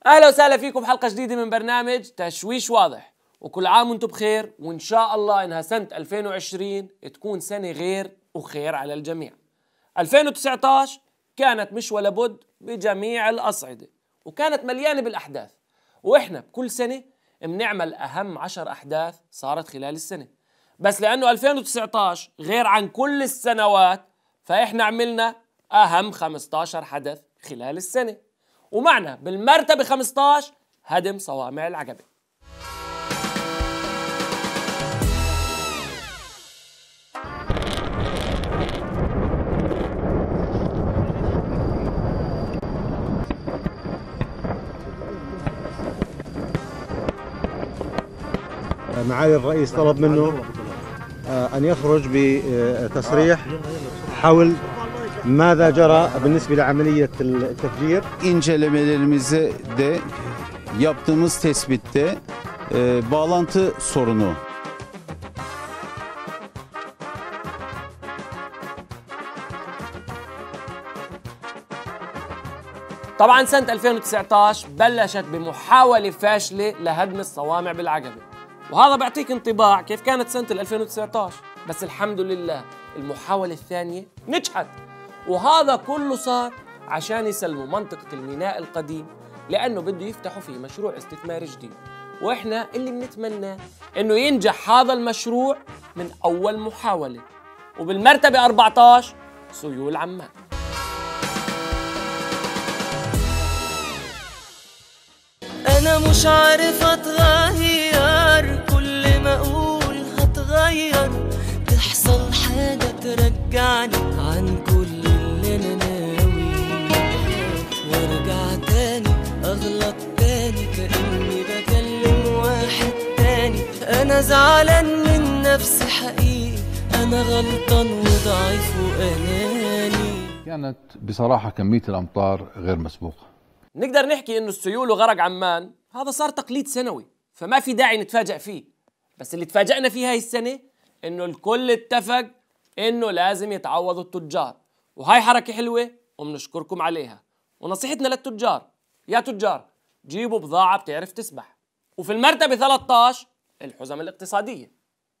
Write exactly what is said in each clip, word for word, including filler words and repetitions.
اهلا وسهلا فيكم بحلقه جديده من برنامج تشويش واضح، وكل عام وانتم بخير، وان شاء الله انها سنه ألفين وعشرين تكون سنه غير وخير على الجميع. ألفين وتسعة عشر كانت مش ولا بد بجميع الاصعده، وكانت مليانه بالاحداث، واحنا بكل سنه بنعمل اهم عشر احداث صارت خلال السنه، بس لانه ألفين وتسعة عشر غير عن كل السنوات فاحنا عملنا اهم خمسة عشر حدث خلال السنه. ومعنا بالمرتبة خمسة عشر هدم صوامع العقبة. معالي الرئيس طلب منه أن يخرج بتصريح حول ماذا جرى بالنسبة لعملية التفجير. İncelemelerimize de yaptığımız tespitte e, bağlantı sorunu. طبعا سنة ألفين وتسعة عشر بلشت بمحاولة فاشلة لهدم الصوامع بالعقبة، وهذا بيعطيك انطباع كيف كانت سنة ألفين وتسعة عشر، بس الحمد لله المحاولة الثانية نجحت، وهذا كله صار عشان يسلموا منطقة الميناء القديم لأنه بده يفتحوا فيه مشروع استثماري جديد، وإحنا اللي بنتمناه إنه ينجح هذا المشروع من أول محاولة. وبالمرتبة أربعة عشر سيول عمان. أنا مش عارف أتغير، كل ما أقول هتغير تحصل حاجة ترجعني عن كل اللي أنا ناوي، وارجع تاني أغلط تاني كأني بكلم واحد تاني. أنا زعلان من نفسي حقيقي، أنا غلطان وضعيف وأناني. كانت بصراحة كمية الأمطار غير مسبوقة. نقدر نحكي إنه السيول وغرق عمان هذا صار تقليد سنوي، فما في داعي نتفاجأ فيه، بس اللي تفاجأنا فيه هاي السنة إنه الكل اتفق إنه لازم يتعوضوا التجار، وهاي حركة حلوة وبنشكركم عليها. ونصيحتنا للتجار، يا تجار جيبوا بضاعة بتعرف تسبح. وفي المرتبة ثلاثة عشر الحزم الاقتصادية.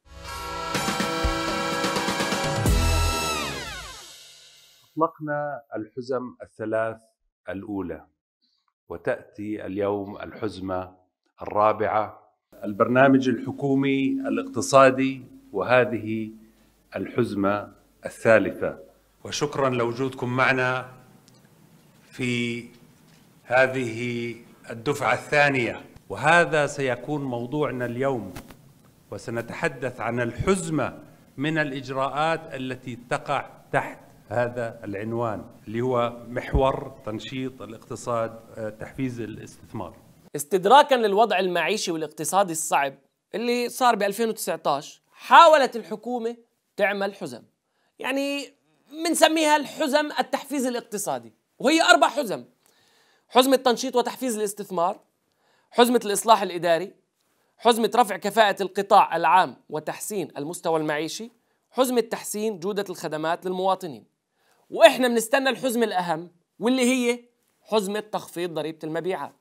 أطلقنا الحزم الثلاث الأولى، وتأتي اليوم الحزمة الرابعة، البرنامج الحكومي الاقتصادي، وهذه الحزمة الثالثة. وشكرا لوجودكم معنا في هذه الدفعة الثانية، وهذا سيكون موضوعنا اليوم، وسنتحدث عن الحزمة من الإجراءات التي تقع تحت هذا العنوان اللي هو محور تنشيط الاقتصاد، تحفيز الاستثمار. استدراكا للوضع المعيشي والاقتصادي الصعب اللي صار ب ألفين وتسعة عشر، حاولت الحكومة تعمل حزم، يعني بنسميها الحزم التحفيز الاقتصادي، وهي أربع حزم: حزمة تنشيط وتحفيز الاستثمار، حزمة الإصلاح الإداري، حزمة رفع كفاءة القطاع العام وتحسين المستوى المعيشي، حزمة تحسين جودة الخدمات للمواطنين. وإحنا بنستنى الحزمة الأهم واللي هي حزمة تخفيض ضريبة المبيعات.